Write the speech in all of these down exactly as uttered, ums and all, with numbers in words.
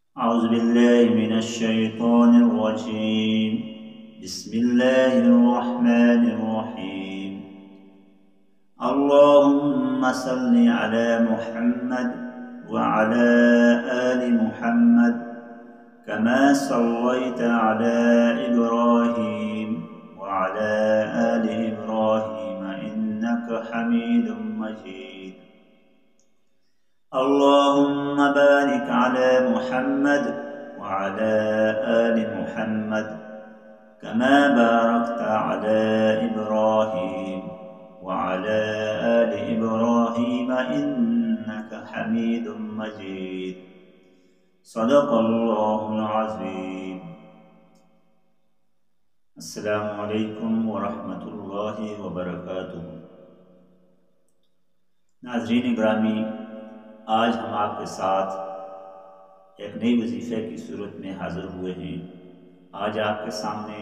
أعوذ بالله من الشيطان الرجيم. بسم الله الرحمن الرحيم. اللهم صل على محمد وعلى آل محمد كما صليت على إبراهيم وعلى آل إبراهيم إنك حميد مجيد. اللهم بارك على محمد وعلى آل محمد كما باركت على إبراهيم وعلى آل إبراهيم إنك حميد مجيد. صدق الله العظيم. السلام علیکم ورحمۃ اللہ وبرکاتہ. ناظرین گرامی، آج ہم آپ کے ساتھ ایک نئی وظیفے کی صورت میں حاضر ہوئے ہیں. آج آپ کے سامنے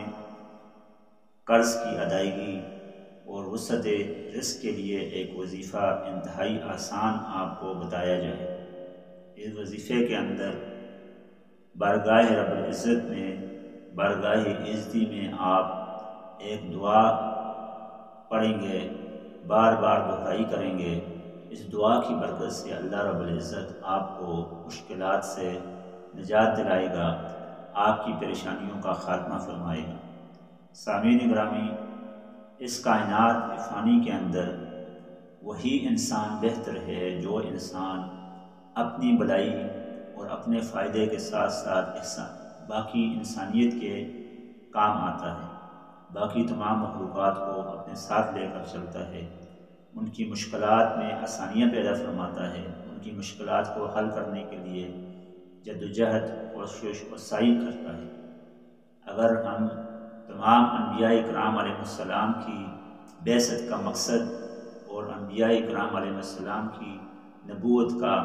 قرض کی ادائیگی اور وسعت رزق کے لیے ایک وظیفہ انتہائی آسان آپ کو بتایا جائے. اس وظیفے کے اندر بارگاہ رب العزت میں، بارگاہ عزتی میں آپ ایک دعا پڑھیں گے، بار بار دہرائی کریں گے. اس دعا کی برکت سے اللہ رب العزت آپ کو مشکلات سے نجات دلائے گا، آپ کی پریشانیوں کا خاتمہ فرمائے گا. سامعین گرامی، اس کائنات فانی کے اندر وہی انسان بہتر ہے جو انسان اپنی بلائی اور اپنے فائدے کے ساتھ ساتھ احسان باقی انسانیت کے کام آتا ہے، باقی تمام مخلوقات کو اپنے ساتھ لے کر چلتا ہے، ان کی مشکلات میں آسانیاں پیدا فرماتا ہے، ان کی مشکلات کو حل کرنے کے لیے جدوجہد کوشش و سعی کرتا ہے. اگر ہم تمام انبیاء کرام علیہ السلام کی بعثت کا مقصد اور انبیاء کرام علیہ السلام کی نبوت کا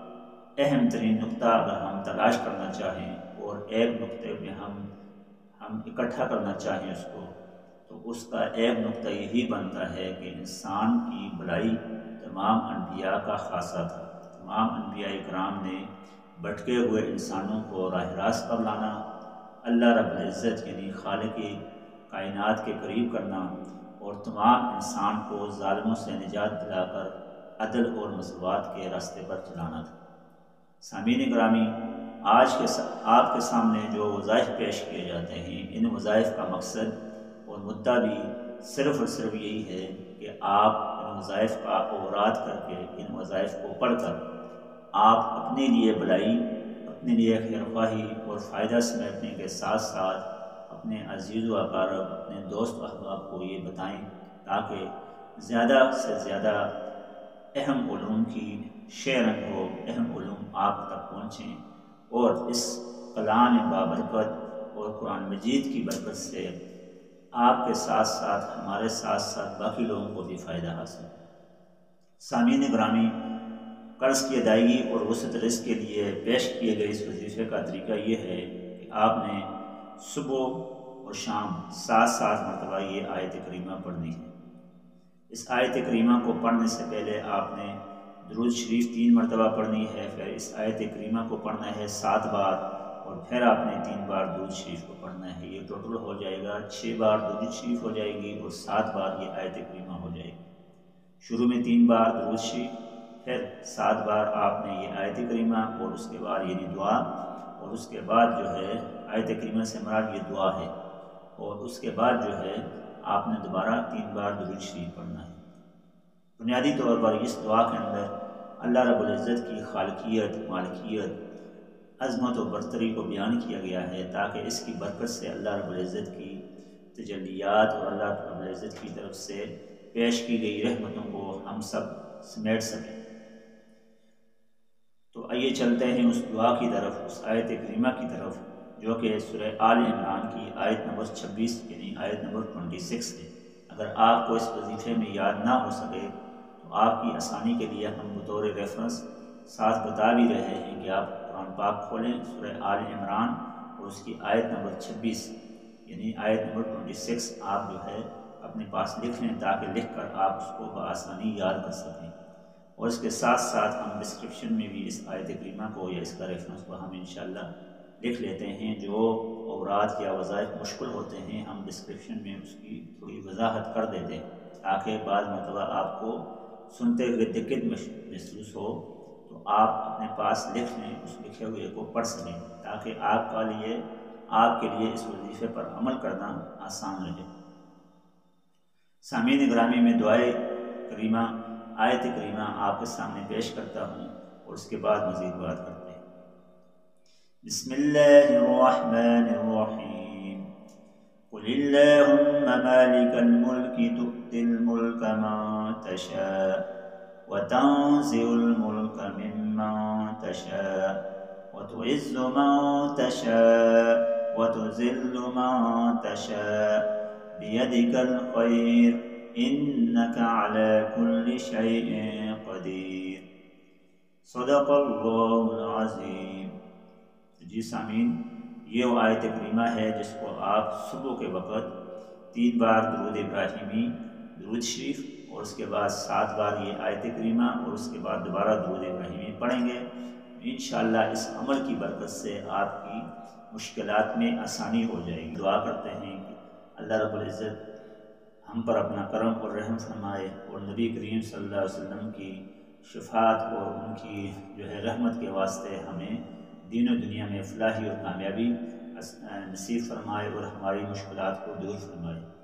اہم ترین نقطہ اگر ہم تلاش کرنا چاہیں اور ایک نقطے میں ہم ہم اکٹھا کرنا چاہیں اس کو، تو اس کا ایک نقطہ یہی بنتا ہے کہ انسان کی بھلائی تمام انبیاء کا خاصہ تھا. تمام انبیاء کرام نے بھٹکے ہوئے انسانوں کو راہ راست پر لانا، اللہ رب العزت یعنی خالق کائنات کے قریب کرنا اور تمام انسان کو ظالموں سے نجات دلا کر عدل اور مساوات کے راستے پر چلانا تھا. سامعین گرامی، آج کے آپ کے سامنے جو وظائف پیش کیے جاتے ہیں، ان وظائف کا مقصد اور مدعا بھی صرف اور صرف یہی ہے کہ آپ ان وظائف کا اوراد کر کے، ان وظائف کو پڑھ کر آپ اپنے لیے بھلائی، اپنے لیے خیر خواہی اور فائدہ سمیٹنے کے ساتھ ساتھ اپنے عزیز و اقارب، اپنے دوست و احباب کو یہ بتائیں تاکہ زیادہ سے زیادہ اہم علوم کی شیئرنگ ہو، اہم علوم آپ تک پہنچیں اور اس کلام بابرکت اور قرآن مجید کی برکت سے آپ کے ساتھ ساتھ ہمارے ساتھ ساتھ باقی لوگوں کو بھی فائدہ حاصل ہو. سامعین گرامی، قرض کی ادائیگی اور وسعت رزق کے لیے پیش کیے گئے اس وظیفے کا طریقہ یہ ہے کہ آپ نے صبح اور شام سات سات مرتبہ یہ آیت کریمہ پڑھنی ہے. اس آیت کریمہ کو پڑھنے سے پہلے آپ نے درود شریف تین مرتبہ پڑھنی ہے، پھر اس آیت کریمہ کو پڑھنا ہے سات بار اور پھر آپ نے تین بار درود شریف کو پڑھنا ہے. یہ ٹوٹل ہو جائے گا چھ بار درود شریف ہو جائے گی اور سات بار یہ آیت کریمہ ہو جائے گی. شروع میں تین بار درود شریف، پھر سات بار آپ نے یہ آیت کریمہ اور اس کے بعد یعنی دعا، اور اس کے بعد جو ہے آیت کریمہ سے مراد یہ دعا ہے، اور اس کے بعد جو ہے آپ نے دوبارہ تین بار درود شریف پڑھنا ہے. بنیادی طور پر اس دعا کے اندر اللہ رب العزت کی خالقیت، مالکیت، عظمت و برتری کو بیان کیا گیا ہے تاکہ اس کی برکت سے اللہ رب العزت کی تجلیات اور اللہ رب العزت کی طرف سے پیش کی گئی رحمتوں کو ہم سب سمیٹ سکیں. تو آئیے چلتے ہیں اس دعا کی طرف، اس آیت کریمہ کی طرف جو کہ سورہ آل عمران کی آیت نمبر چھبیس یعنی آیت نمبر چھبیس ہے. اگر آپ کو اس وظیفے میں یاد نہ ہو سکے تو آپ کی آسانی کے لیے ہم بطور ریفرنس ساتھ بتا بھی رہے ہیں کہ آپ قرآن پاک کھولیں سورہ آل عمران اور اس کی آیت نمبر چھبیس یعنی آیت نمبر چھبیس آپ جو ہے اپنے پاس لکھ لیں تاکہ لکھ کر آپ اس کو بآسانی یاد کر سکیں. اور اس کے ساتھ ساتھ ہم ڈسکرپشن میں بھی اس آیت کریمہ کو یا اس کا ریفرنس کو ہم انشاءاللہ لکھ لیتے ہیں۔ جو اوراد یا وظائف مشکل ہوتے ہیں ہم ڈسکرپشن میں اس کی تھوڑی وضاحت کر دیتے ہیں، تاکہ بعض مرتبہ آپ کو سنتے ہوئے دقت محسوس ہو تو آپ اپنے پاس لکھ لیں، اس لکھے ہوئے کو پڑھ سکیں، تاکہ آپ کا لیے آپ کے لیے اس وظیفے پر عمل کرنا آسان رہے۔ سامعین گرامی، میں دعائے کریمہ آیت کریمہ آپ کے سامنے پیش کرتا ہوں اور اس کے بعد مزید بات کرتے ہیں۔ بسم اللہ الرحمن الرحیم۔ قل اللہم مالک الملک تؤتی الملک من تشاء وتنزع الملک ممن تشاء وتعز من تشاء وتذل من تشاء بيدك الخير إنك على كل شيء قدير صدق اللہ العظیم۔ جی سامعین، یہ وہ آیت کریمہ ہے جس کو آپ صبح کے وقت تین بار درود ابراہیمی، درود شریف اور اس کے بعد سات بار یہ آیت کریمہ اور اس کے بعد دوبارہ درود ابراہیمی پڑھیں گے۔ انشاءاللہ اس عمل کی برکت سے آپ کی مشکلات میں آسانی ہو جائے گی۔ دعا کرتے ہیں کہ اللہ رب العزت ہم پر اپنا کرم اور رحم فرمائے اور نبی کریم صلی اللہ علیہ وسلم کی شفاعت اور ان کی جو ہے رحمت کے واسطے ہمیں دین و دنیا میں فلاحی اور کامیابی نصیب فرمائے اور ہماری مشکلات کو دور فرمائے۔